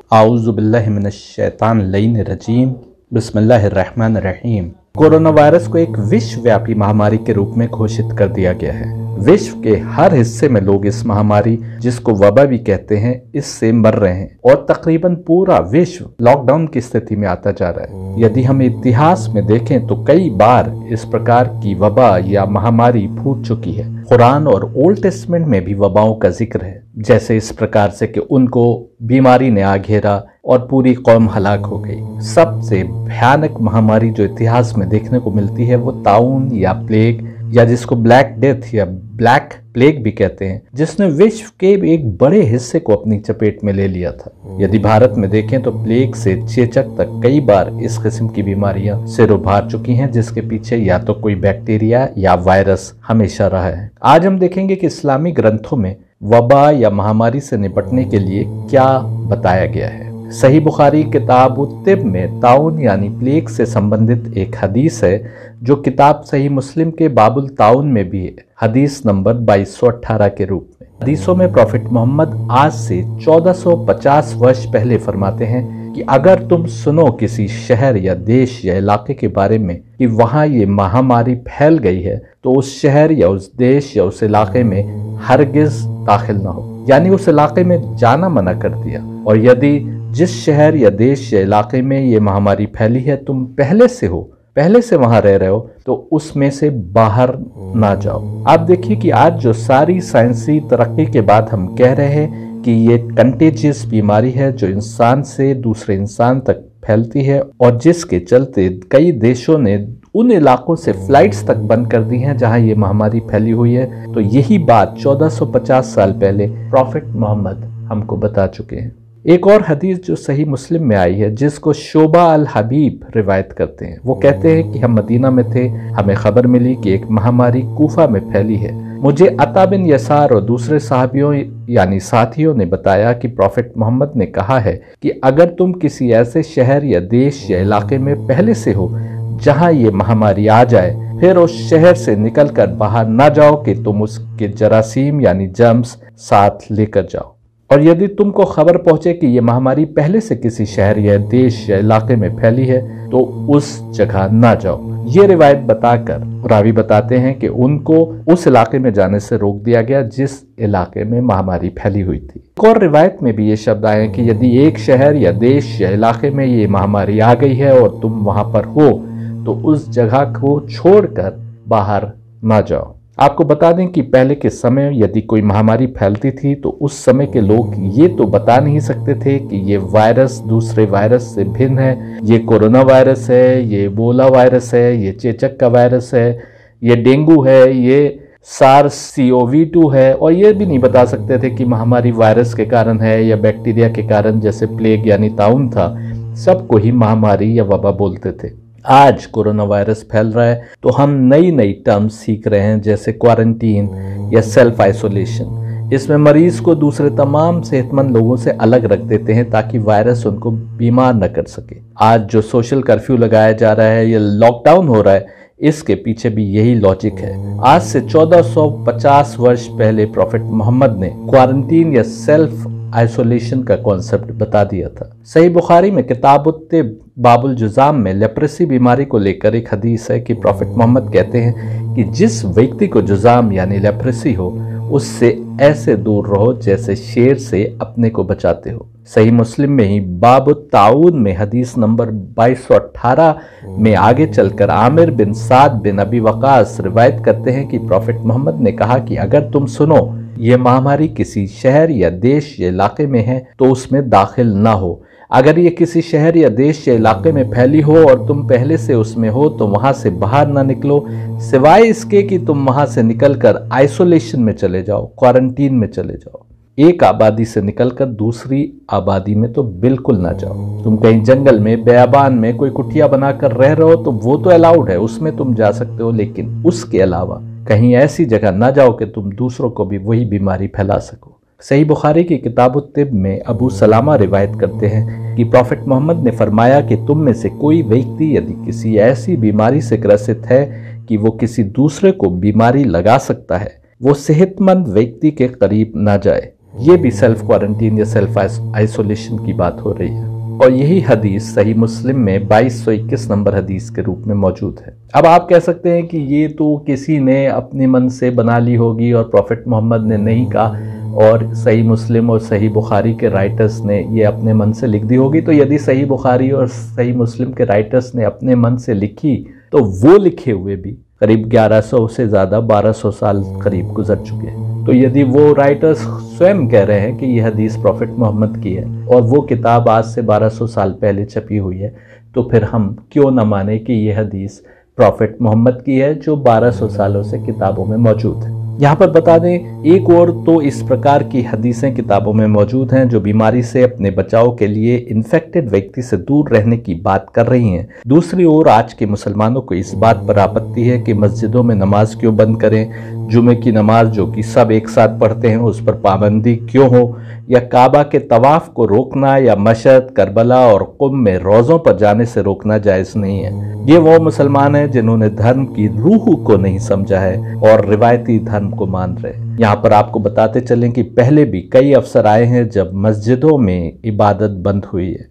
आऊज़ु बिल्लाहि मिनश शैतानिर रजीम। बिस्मिल्लाहिर रहमानिर रहीम। Corona virus को एक विश्वव्यापी महामारी के रूप में घोषित कर दिया गया है। विश्व के हर हिस्से में लोग इस महामारी, जिसको वबा भी कहते हैं, इससे मर रहे हैं और तकरीबन पूरा विश्व लॉकडाउन की स्थिति में आता जा रहा है। यदि हम इतिहास में देखें तो कई बार इस प्रकार की वबा या महामारी फूट चुकी है। कुरान और ओल्ड टेस्टमेंट में भी वबाओं का जिक्र है, जैसे इस प्रकार से कि उनको बीमारी ने आ घेरा और पूरी कौम हलाक हो गई। सबसे भयानक महामारी जो इतिहास में देखने को मिलती है वो ताउन या प्लेग, या जिसको ब्लैक डेथ या ब्लैक प्लेग भी कहते हैं, जिसने विश्व के एक बड़े हिस्से को अपनी चपेट में ले लिया था। यदि भारत में देखें तो प्लेग से चेचक तक कई बार इस किस्म की बीमारियां सिर उभार चुकी हैं, जिसके पीछे या तो कोई बैक्टीरिया या वायरस हमेशा रहा है। आज हम देखेंगे कि इस्लामी ग्रंथों में वबा या महामारी से निपटने के लिए क्या बताया गया है। सही बुखारी किताब तिब में ताउन यानी प्लेग से संबंधित एक हदीस है, जो किताब सही मुस्लिम के बाबुल ताउन में भी है, हदीस नंबर 2218 के रूप में। हदीसों में प्रॉफिट मोहम्मद आज से 1450 वर्ष पहले फरमाते हैं कि अगर तुम सुनो किसी शहर या देश या इलाके के बारे में कि वहां ये महामारी फैल गई है, तो उस शहर या उस देश या उस इलाके में हरगिज दाखिल न हो, यानी उस इलाके में जाना मना कर दिया। और यदि जिस शहर या देश या इलाके में ये महामारी फैली है तुम पहले से वहां रह रहे हो, तो उसमें से बाहर ना जाओ। आप देखिए कि आज जो सारी साइंसी तरक्की के बाद हम कह रहे हैं कि ये कंटेजियस बीमारी है जो इंसान से दूसरे इंसान तक फैलती है, और जिसके चलते कई देशों ने उन इलाकों से फ्लाइट्स तक बंद कर दी हैं जहां ये महामारी फैली हुई है। तो यही बात 1450 साल पहले प्रॉफिट मोहम्मद हमको बता चुके हैं। एक और हदीस जो सही मुस्लिम में आई है, जिसको शोबा अल हबीब रिवायत करते हैं, वो कहते हैं कि हम मदीना में थे, हमें खबर मिली कि एक महामारी कूफा में फैली है। मुझे अता बिन यसार और दूसरे साहबियों यानी साथियों ने बताया कि प्रॉफिट मोहम्मद ने कहा है कि अगर तुम किसी ऐसे शहर या देश या इलाके में पहले से हो जहां ये महामारी आ जाए, फिर उस शहर से निकलकर बाहर ना जाओ कि तुम उसके जरासीम यानी जर्म्स साथ लेकर जाओ। और यदि तुमको खबर पहुंचे कि यह महामारी पहले से किसी शहर या देश या इलाके में फैली है, तो उस जगह ना जाओ। ये रिवायत बताकर रावी बताते हैं कि उनको उस इलाके में जाने से रोक दिया गया जिस इलाके में महामारी फैली हुई थी। एक और रिवायत में भी ये शब्द आए कि यदि एक शहर या देश या इलाके में ये महामारी आ गई है और तुम वहां पर हो, तो उस जगह को छोड़कर बाहर ना जाओ। आपको बता दें कि पहले के समय यदि कोई महामारी फैलती थी तो उस समय के लोग ये तो बता नहीं सकते थे कि ये वायरस दूसरे वायरस से भिन्न है, ये कोरोना वायरस है, ये इबोला वायरस है, ये चेचक का वायरस है, ये डेंगू है, ये SARS-CoV-2 है, और ये भी नहीं बता सकते थे कि महामारी वायरस के कारण है या बैक्टीरिया के कारण, जैसे प्लेग यानी ताउन था। सबको ही महामारी या वबा बोलते थे। आज कोरोना वायरस फैल रहा है तो हम नई टर्म्स सीख रहे हैं, जैसे क्वारंटीन या सेल्फ आइसोलेशन। इसमें मरीज को दूसरे तमाम सेहतमंद लोगों से अलग रख देते हैं ताकि वायरस उनको बीमार न कर सके। आज जो सोशल कर्फ्यू लगाया जा रहा है या लॉकडाउन हो रहा है, इसके पीछे भी यही लॉजिक है। आज से 1450 वर्ष पहले प्रॉफिट मोहम्मद ने क्वारंटीन या सेल्फ आइसोलेशन का कॉन्सेप्ट बता दिया था। सही बुखारी में किताब तिब बाबुल जुजाम में लेप्रेसी बीमारी को लेकर एक हदीस है कि प्रॉफिट मोहम्मद कहते हैं कि जिस व्यक्ति को जुजाम यानी लेप्रेसी हो, उससे ऐसे दूर रहो जैसे शेर से अपने को बचाते हो। सही मुस्लिम में ही बाब ताउन में हदीस नंबर 2218 में आगे चलकर आमिर बिन साद बिन अबी वकास रिवायत करते हैं कि प्रॉफिट मोहम्मद ने कहा कि अगर तुम सुनो ये महामारी किसी शहर या देश या इलाके में है, तो उसमें दाखिल ना हो। अगर ये किसी शहर या देश या इलाके में फैली हो और तुम पहले से उसमें हो, तो वहां से बाहर ना निकलो, सिवाय इसके कि तुम वहां से निकलकर आइसोलेशन में चले जाओ, क्वारंटीन में चले जाओ। एक आबादी से निकलकर दूसरी आबादी में तो बिल्कुल ना जाओ। तुम कहीं जंगल में, बेयाबान में कोई कुटिया बनाकर रह रहे हो तो वो तो अलाउड है, उसमें तुम जा सकते हो, लेकिन उसके अलावा कहीं ऐसी जगह ना जाओ कि तुम दूसरों को भी वही बीमारी फैला सको। सही बुखारी की किताब तिब में अबू सलामा रिवायत करते हैं कि प्रॉफिट मोहम्मद ने फरमाया कि तुम में से कोई व्यक्ति यदि किसी ऐसी बीमारी से ग्रसित है कि वो किसी दूसरे को बीमारी लगा सकता है, वो सेहतमंद व्यक्ति के करीब ना जाए। ये भी सेल्फ क्वारंटीन या सेल्फ आइसोलेशन की बात हो रही है। और यही हदीस सही मुस्लिम में 2221 नंबर हदीस के रूप में मौजूद है। अब आप कह सकते हैं कि ये तो किसी ने अपने मन से बना ली होगी और प्रॉफिट मोहम्मद ने नहीं कहा, और सही मुस्लिम और सही बुखारी के राइटर्स ने ये अपने मन से लिख दी होगी। तो यदि सही बुखारी और सही मुस्लिम के राइटर्स ने अपने मन से लिखी, तो वो लिखे हुए भी करीब 1100 से ज़्यादा 1200 साल करीब गुजर चुके हैं। तो यदि वो राइटर्स स्वयं कह रहे हैं कि यह हदीस प्रॉफिट मोहम्मद की है और वो किताब आज से 1200 साल पहले छपी हुई है, तो फिर हम क्यों न माने कि यह हदीस प्रॉफिट मोहम्मद की है जो 1200 सालों से किताबों में मौजूद है। यहाँ पर बता दें, एक और तो इस प्रकार की हदीसें किताबों में मौजूद हैं जो बीमारी से अपने बचाव के लिए इन्फेक्टेड व्यक्ति से दूर रहने की बात कर रही हैं। दूसरी ओर आज के मुसलमानों को इस बात पर आपत्ति है कि मस्जिदों में नमाज क्यों बंद करें, जुमे की नमाज जो कि सब एक साथ पढ़ते हैं उस पर पाबंदी क्यों हो, या काबा के तवाफ को रोकना या मशहद, करबला और कुम में रोज़ों पर जाने से रोकना जायज़ नहीं है। ये वो मुसलमान हैं जिन्होंने धर्म की रूह को नहीं समझा है और रिवायती धर्म को मान रहे। यहाँ पर आपको बताते चलें कि पहले भी कई अवसर आए हैं जब मस्जिदों में इबादत बंद हुई है।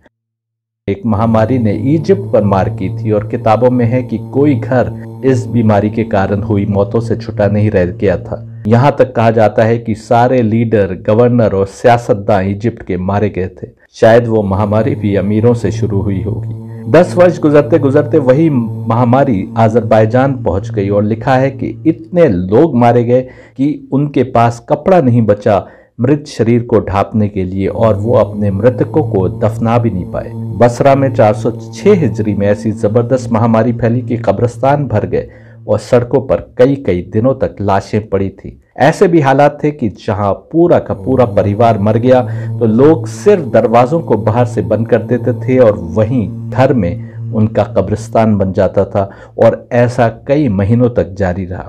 एक महामारी ने इजिप्ट पर मार की थी और किताबों में है कि कोई घर इस बीमारी के कारण हुई मौतों से छुटा नहीं रह गया था। यहाँ तक कहा जाता है कि सारे लीडर, गवर्नर और सियासतदान इजिप्ट के मारे गए थे। शायद वो महामारी भी अमीरों से शुरू हुई होगी। 10 वर्ष गुजरते गुजरते वही महामारी अजरबैजान पहुंच गई और लिखा है कि इतने लोग मारे गए कि उनके पास कपड़ा नहीं बचा मृत शरीर को ढांपने के लिए और वो अपने मृतकों को दफना भी नहीं पाए। बसरा में 406 हिजरी में ऐसी जबरदस्त महामारी फैली कि कब्रिस्तान भर गए और सड़कों पर कई कई दिनों तक लाशें पड़ी थी। ऐसे भी हालात थे कि जहां पूरा का पूरा परिवार मर गया तो लोग सिर्फ दरवाजों को बाहर से बंद कर देते थे और वहीं घर में उनका कब्रिस्तान बन जाता था, और ऐसा कई महीनों तक जारी रहा।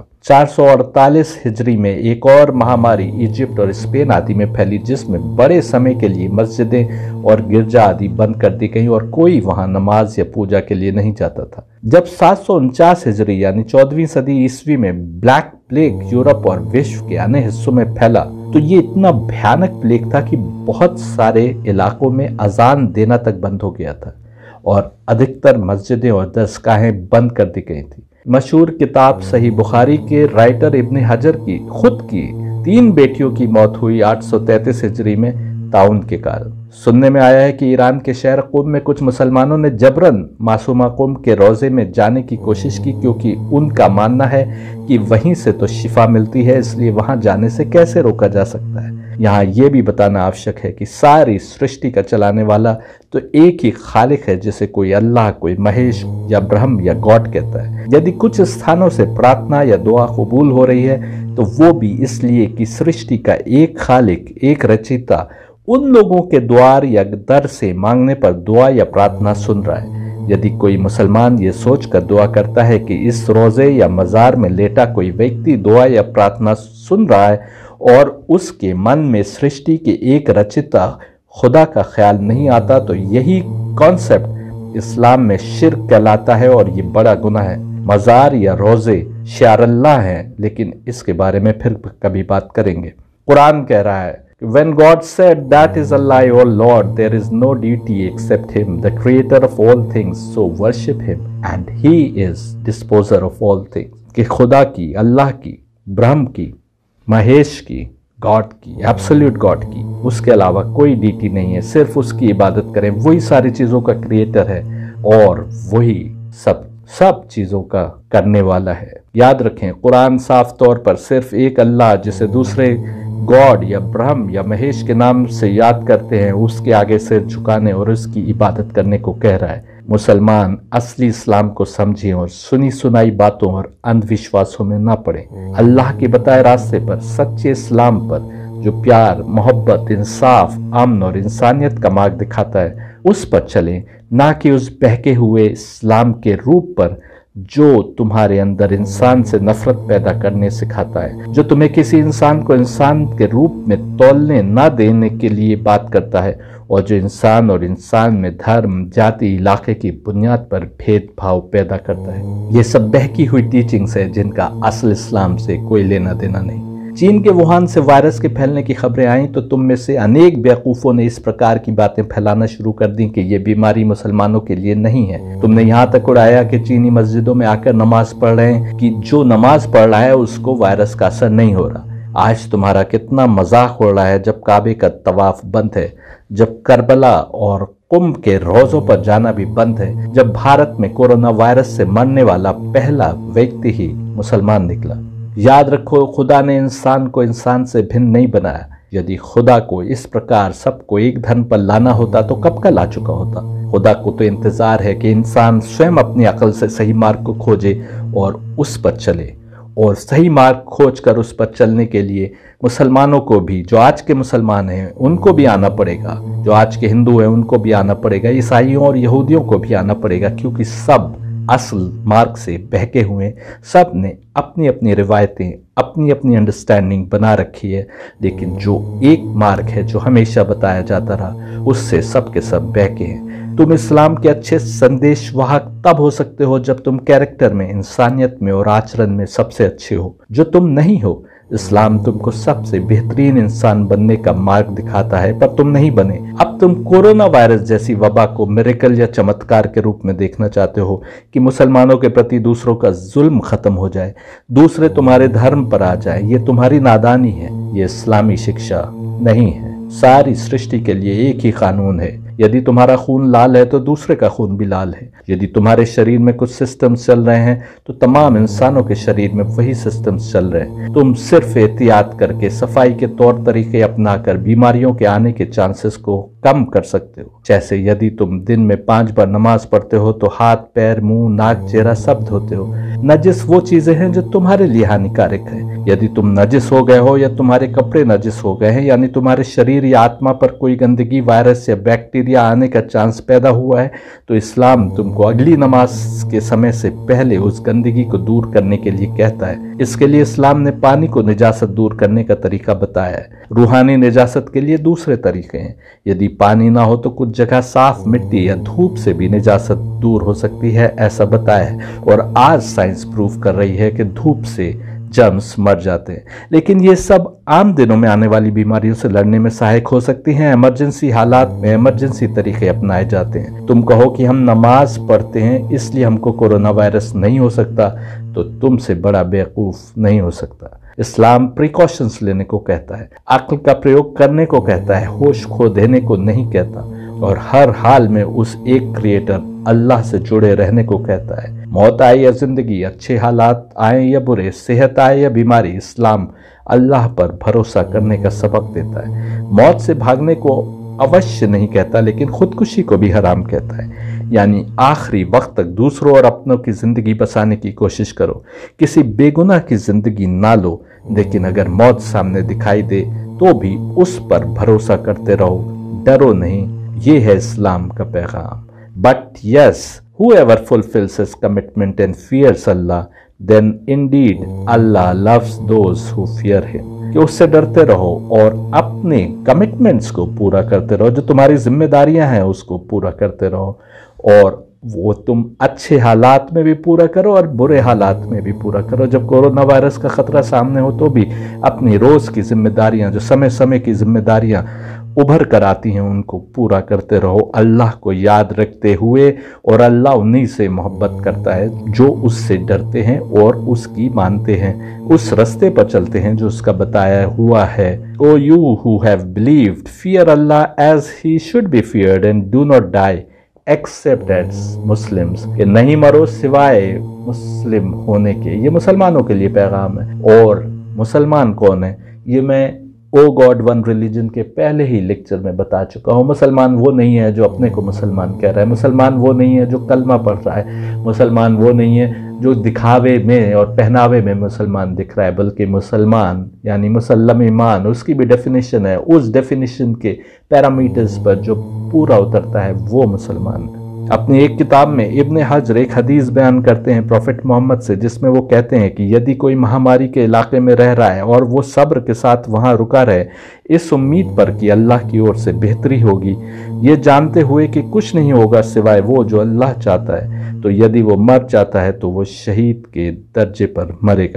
448 हिजरी में एक और महामारी इजिप्ट और स्पेन आदि में फैली जिसमें बड़े समय के लिए मस्जिदें और गिरजा आदि बंद कर दी गई और कोई वहां नमाज या पूजा के लिए नहीं जाता था। जब 749 हिजरी यानी 14वीं सदी ईस्वी में ब्लैक प्लेग यूरोप और विश्व के अन्य हिस्सों में फैला तो ये इतना भयानक प्लेग था कि बहुत सारे इलाकों में अजान देना तक बंद हो गया था और अधिकतर मस्जिदें और दरगाहें बंद कर दी गई थी। मशहूर किताब सही बुखारी के राइटर इब्न हजर की खुद की 3 बेटियों की मौत हुई 833 हिजरी में ताउन के कारण। सुनने में आया है कि ईरान के शहर कुम में कुछ मुसलमानों ने जबरन मासूमा कुम के रोजे में जाने की कोशिश की, क्योंकि उनका मानना है कि वहीं से तो शिफा मिलती है, इसलिए वहां जाने से कैसे रोका जा सकता है। यहाँ ये भी बताना आवश्यक है कि सारी सृष्टि का चलाने वाला तो एक ही खालिक है, जिसे कोई अल्लाह, कोई महेश या ब्रह्म या गॉड कहता है। यदि कुछ स्थानों से प्रार्थना या दुआ कबूल हो रही है तो वो भी इसलिए कि सृष्टि का एक खालिक, एक रचयिता उन लोगों के द्वार या दर से मांगने पर दुआ या प्रार्थना सुन रहा है। यदि कोई मुसलमान ये सोचकर दुआ करता है कि इस रोजे या मजार में लेटा कोई व्यक्ति दुआ या प्रार्थना सुन रहा है और उसके मन में सृष्टि के एक रचयिता खुदा का ख्याल नहीं आता, तो यही कॉन्सेप्ट इस्लाम में शिर्क कहलाता है और ये बड़ा गुनाह है। मजार या रोजे शारल्लाह हैं, लेकिन इसके बारे में फिर कभी बात करेंगे। कुरान कह रहा है, When God said, "That is Allah, O Lord, there is no deity except Him, the Creator of all things, so worship Him, and He is disposer of all things." कि खुदा की, अल्लाह की, ब्रह्म की, महेश की, गॉड की, एब्सोल्यूट गॉड की, उसके अलावा कोई डीटी नहीं है, सिर्फ उसकी इबादत करें। वही सारी चीजों का क्रिएटर है और वही सब चीजों का करने वाला है। याद रखें, कुरान साफ तौर पर सिर्फ एक अल्लाह, जिसे दूसरे गॉड या ब्रह्म या महेश के नाम से याद करते हैं, उसके आगे सिर झुकाने और उसकी इबादत करने को कह रहा है। मुसलमान असली इस्लाम को समझें और सुनी सुनाई बातों और अंधविश्वासों में ना पड़े। अल्लाह के बताए रास्ते पर, सच्चे इस्लाम पर, जो प्यार, मोहब्बत, इंसाफ, अमन और इंसानियत का मार्ग दिखाता है, उस पर चलें, ना कि उस बहके हुए इस्लाम के रूप पर जो तुम्हारे अंदर इंसान से नफरत पैदा करने सिखाता है, जो तुम्हें किसी इंसान को इंसान के रूप में तौलने ना देने के लिए बात करता है, और जो इंसान और इंसान में धर्म, जाति, इलाके की बुनियाद पर भेदभाव पैदा करता है। ये सब बहकी हुई टीचिंग्स है जिनका असल इस्लाम से कोई लेना देना नहीं। चीन के वुहान से वायरस के फैलने की खबरें आईं तो तुम में से अनेक बेवकूफ़ों ने इस प्रकार की बातें फैलाना शुरू कर दी कि ये बीमारी मुसलमानों के लिए नहीं है। तुमने यहाँ तक उड़ाया कि चीनी मस्जिदों में आकर नमाज पढ़ रहे हैं कि जो नमाज पढ़ रहा है उसको वायरस का असर नहीं हो रहा। आज तुम्हारा कितना मजाक हो रहा है जब काबे का तवाफ बंद है, जब करबला और कुंभ के रोजों पर जाना भी बंद है, जब भारत में कोरोना वायरस से मरने वाला पहला व्यक्ति ही मुसलमान निकला। याद रखो, खुदा ने इंसान को इंसान से भिन्न नहीं बनाया। यदि खुदा को इस प्रकार सबको एक धर्म पर लाना होता तो कब का ला चुका होता। खुदा को तो इंतजार है कि इंसान स्वयं अपनी अकल से सही मार्ग को खोजे और उस पर चले, और सही मार्ग खोजकर उस पर चलने के लिए मुसलमानों को भी, जो आज के मुसलमान हैं उनको भी आना पड़ेगा, जो आज के हिंदू हैं उनको भी आना पड़ेगा, ईसाइयों और यहूदियों को भी आना पड़ेगा, क्योंकि सब असल मार्ग से बहके हुए, सब ने अपनी अपनी रिवायतें, अपनी अपनी अंडरस्टैंडिंग बना रखी है। लेकिन जो एक मार्ग है जो हमेशा बताया जाता रहा, उससे सब के सब बहके हैं। तुम इस्लाम के अच्छे संदेशवाहक तब हो सकते हो जब तुम कैरेक्टर में, इंसानियत में और आचरण में सबसे अच्छे हो, जो तुम नहीं हो। इस्लाम तुमको सबसे बेहतरीन इंसान बनने का मार्ग दिखाता है, पर तुम नहीं बने। अब तुम कोरोना वायरस जैसी वबा को मिरेकल या चमत्कार के रूप में देखना चाहते हो कि मुसलमानों के प्रति दूसरों का जुल्म खत्म हो जाए, दूसरे तुम्हारे धर्म पर आ जाए। ये तुम्हारी नादानी है, ये इस्लामी शिक्षा नहीं है। सारी सृष्टि के लिए एक ही कानून है। यदि तुम्हारा खून लाल है तो दूसरे का खून भी लाल है। यदि तुम्हारे शरीर में कुछ सिस्टम्स चल रहे हैं तो तमाम इंसानों के शरीर में वही सिस्टम्स चल रहे हैं। तुम सिर्फ एहतियात करके, सफाई के तौर तरीके अपनाकर बीमारियों के आने के चांसेस को कम कर सकते हो। जैसे यदि तुम दिन में 5 बार नमाज पढ़ते हो तो हाथ, पैर, मुंह, नाक, चेहरा सब धोते हो। नजिस वो चीजें हैं जो तुम्हारे लिए हानिकारक है। यदि तुम नजिस हो गए हो या तुम्हारे कपड़े नजिस हो गए हैं, यानी तुम्हारे शरीर या आत्मा पर कोई गंदगी, वायरस या बैक्टीरिया आने का चांस पैदा हुआ है, तो इस्लाम तुमको अगली नमाज के समय से पहले उस गंदगी को दूर करने के लिए कहता है। इसके लिए इस्लाम ने पानी को निजासत दूर करने का तरीका बताया है। रूहानी निजासत के लिए दूसरे तरीके हैं। यदि पानी ना हो तो कुछ जगह साफ मिट्टी या धूप से भी निजासत दूर हो सकती है, ऐसा बताया है। और आज साइंस प्रूव कर रही है कि धूप से जर्म्स मर जाते हैं। लेकिन ये सब आम दिनों में आने वाली बीमारियों से लड़ने में सहायक हो सकती हैं। इमरजेंसी हालात में इमरजेंसी तरीके अपनाए जाते हैं। तुम कहो कि हम नमाज पढ़ते हैं इसलिए हमको कोरोना वायरस नहीं हो सकता, तो तुमसे बड़ा बेवकूफ नहीं हो सकता। इस्लाम प्रिकॉशंस लेने को कहता है, अक्ल का प्रयोग करने को कहता है, होश खो देने को नहीं कहता, और हर हाल में उस एक क्रिएटर अल्लाह से जुड़े रहने को कहता है। मौत आए या जिंदगी, अच्छे हालात आए या बुरे, सेहत आए या बीमारी, इस्लाम अल्लाह पर भरोसा करने का सबक देता है। मौत से भागने को अवश्य नहीं कहता, लेकिन खुदकुशी को भी हराम कहता है। यानी आखिरी वक्त तक दूसरों और अपनों की जिंदगी बसाने की कोशिश करो, किसी बेगुनाह की जिंदगी ना लो। लेकिन अगर मौत सामने दिखाई दे तो भी उस पर भरोसा करते रहो, डरो नहीं। ये है इस्लाम का पैगाम। But yes, whoever fulfills his commitment and fears Allah, then indeed Allah loves those who fear him। कि उससे डरते रहो और अपने कमिटमेंट्स को पूरा करते रहो, जो तुम्हारी जिम्मेदारियां हैं उसको पूरा करते रहो, और वो तुम अच्छे हालात में भी पूरा करो और बुरे हालात में भी पूरा करो। जब कोरोना वायरस का खतरा सामने हो तो भी अपनी रोज की जिम्मेदारियां, जो समय समय की जिम्मेदारियां उभर कर आती हैं, उनको पूरा करते रहो, अल्लाह को याद रखते हुए। और अल्लाह उन्हीं से मोहब्बत करता है जो उससे डरते हैं और उसकी मानते हैं, उस रास्ते पर चलते हैं जो उसका बताया हुआ है। O you who have believed, fear Allah as he should be feared and do not die except as Muslims. कि नहीं मरो सिवाय मुस्लिम होने के। ये मुसलमानों के लिए पैगाम है। और मुसलमान कौन है ये मैं ओ गॉड वन रिलीजन के पहले ही लेक्चर में बता चुका हूँ। मुसलमान वो नहीं है जो अपने को मुसलमान कह रहा है, मुसलमान वो नहीं है जो कलमा पढ़ रहा है, मुसलमान वो नहीं है जो दिखावे में और पहनावे में मुसलमान दिख रहा है, बल्कि मुसलमान यानी मुसल्लम ईमान, उसकी भी डेफिनेशन है। उस डेफिनेशन के पैरामीटर्स पर जो पूरा उतरता है वो मुसलमान है। अपनी एक किताब में इब्न हजर एक हदीस बयान करते हैं प्रॉफिट मोहम्मद से, जिसमें वो कहते हैं कि यदि कोई महामारी के इलाके में रह रहा है और वो सब्र के साथ वहाँ रुका रहे, इस उम्मीद पर कि अल्लाह की ओर से बेहतरी होगी, ये जानते हुए कि कुछ नहीं होगा सिवाय वो जो अल्लाह चाहता है, तो यदि वो मर जाता है तो वो शहीद के दर्जे पर मरेगा।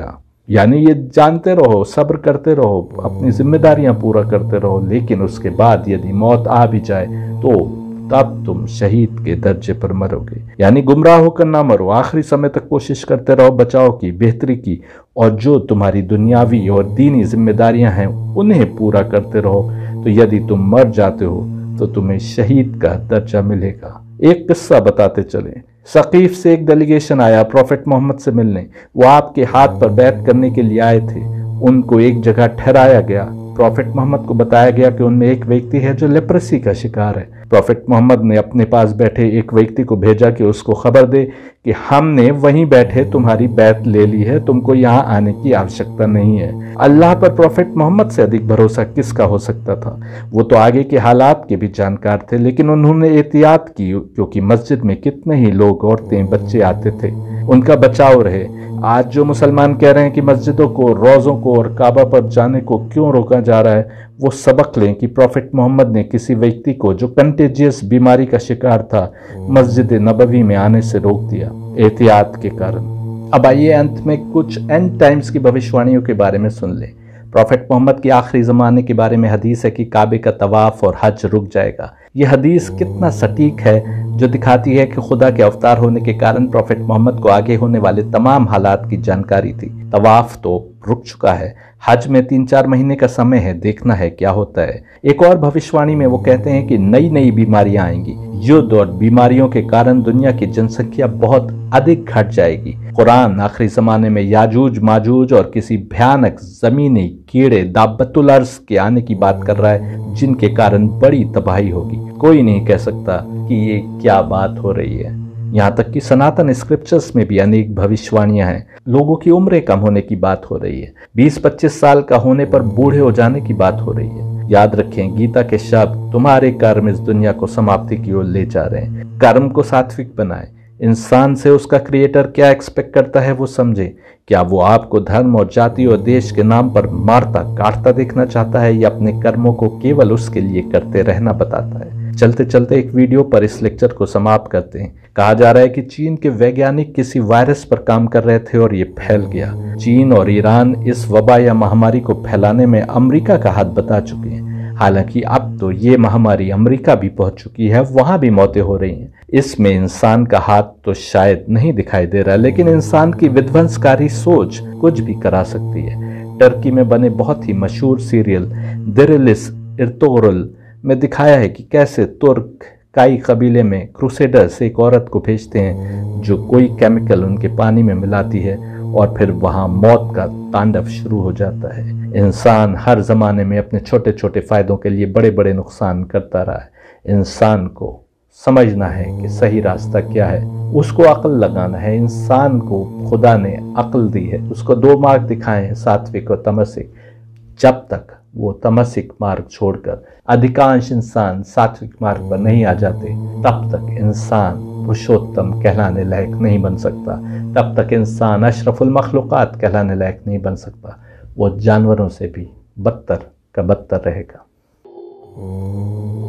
यानी ये जानते रहो, सब्र करते रहो, अपनी जिम्मेदारियां पूरा करते रहो, लेकिन उसके बाद यदि मौत आ भी जाए तो तब तुम शहीद के दर्जे पर मरोगे। यानी गुमराह होकर ना मरो, आखिरी समय तक कोशिश करते रहो बचाव की, बेहतरी की, और जो तुम्हारी दुनियावी और दीनी जिम्मेदारियां हैं उन्हें पूरा करते रहो। तो यदि तुम मर जाते हो तो तुम्हें शहीद का दर्जा मिलेगा। एक किस्सा बताते चले। सकीफ से एक डेलीगेशन आया प्रॉफेट मोहम्मद से मिलने। वो आपके हाथ पर बैत करने के लिए आए थे। उनको एक जगह ठहराया गया। प्रॉफेट मोहम्मद को बताया गया कि उनमें एक व्यक्ति है जो लेप्रेसी का शिकार है। प्रॉफेट मोहम्मद ने अपने पास बैठे एक व्यक्ति को भेजा कि उसको खबर दे कि हमने वहीं बैठे तुम्हारी बैत ले ली है, तुमको यहाँ आने की आवश्यकता नहीं है। अल्लाह पर प्रॉफेट मोहम्मद से अधिक भरोसा किसका हो सकता था। वो तो आगे के हालात के भी जानकार थे, लेकिन उन्होंने एहतियात की, क्योंकि मस्जिद में कितने ही लोग, औरतें, बच्चे आते थे। उनका बचाव रहे। आज जो मुसलमान कह रहे हैं कि मस्जिदों को, रोज़ों को और काबा पर जाने को क्यों रोका जा रहा है, वो सबक लें कि प्रॉफेट मोहम्मद ने किसी व्यक्ति को जो कंटेजियस बीमारी का शिकार था मस्जिद नबवी में आने से रोक दिया, एहतियात के कारण। अब आइए अंत में कुछ एंड टाइम्स की भविष्यवाणियों के बारे में सुन लें। प्रॉफेट मोहम्मद की आखिरी ज़माने के बारे में हदीस है कि काबे का तवाफ और हज रुक जाएगा। यह हदीस कितना सटीक है, जो दिखाती है कि खुदा के अवतार होने के कारण प्रॉफेट मोहम्मद को आगे होने वाले तमाम हालात की जानकारी थी। तवाफ तो रुक चुका है, हज में 3-4 महीने का समय है, देखना है क्या होता है। एक और भविष्यवाणी में वो कहते हैं कि नई नई बीमारियां आएंगी। युद्ध और बीमारियों के कारण दुनिया की जनसंख्या बहुत अधिक घट जाएगी। कुरान आखिरी जमाने में याजूज माजूज और किसी भयानक जमीनी कीड़े दाब्बतुल अर्ज के आने की बात कर रहा है, जिनके कारण बड़ी तबाही होगी। कोई नहीं कह सकता कि ये क्या बात हो रही है। यहाँ तक कि सनातन स्क्रिप्चर्स में भी अनेक भविष्यवाणियां हैं। लोगों की उम्रें कम होने की बात हो रही है, 20-25 साल का होने पर बूढ़े हो जाने की बात हो रही है। याद रखें, गीता के शब्द तुम्हारे कर्म इस दुनिया को समाप्ति की ओर ले जा रहे हैं। कर्म को सात्विक बनाएं। इंसान से उसका क्रिएटर क्या एक्सपेक्ट करता है वो समझे। क्या वो आपको धर्म और जाति और देश के नाम पर मारता काटता देखना चाहता है, या अपने कर्मों को केवल उसके लिए करते रहना बताता है। चलते चलते एक वीडियो पर इस लेक्चर को समाप्त करते हैं। कहा जा रहा है कि चीन के वैज्ञानिक किसी वायरस पर काम कर रहे थे और ये फैल गया। चीन और ईरान इस वबा या महामारी को फैलाने में अमेरिका का हाथ बता चुके हैं। हालांकि अब तो ये महामारी अमेरिका भी पहुंच चुकी है, वहां भी मौतें हो रही हैं। इसमें इंसान का हाथ तो शायद नहीं दिखाई दे रहा, लेकिन इंसान की विध्वंसकारी सोच कुछ भी करा सकती है। टर्की में बने बहुत ही मशहूर सीरियल दिरिलिस इर्तुगरुल में दिखाया है कि कैसे तुर्क काई कबीले में क्रूसेडर्स एक औरत को भेजते हैं जो कोई केमिकल उनके पानी में मिलाती है, और फिर वहां मौत का तांडव शुरू हो जाता है। इंसान हर जमाने में अपने छोटे छोटे फायदों के लिए बड़े बड़े नुकसान करता रहा है। इंसान को समझना है कि सही रास्ता क्या है, उसको अक्ल लगाना है। इंसान को खुदा ने अक्ल दी है, उसको 2 मार्ग दिखाए हैं, सात्विक और तमसिक। जब तक वो तमसिक मार्ग छोड़कर अधिकांश इंसान सात्विक मार्ग पर नहीं आ जाते, तब तक इंसान पुरुषोत्तम कहलाने लायक नहीं बन सकता। तब तक इंसान अशरफुल मखलूकात कहलाने लायक नहीं बन सकता। वो जानवरों से भी बदतर का बदतर रहेगा।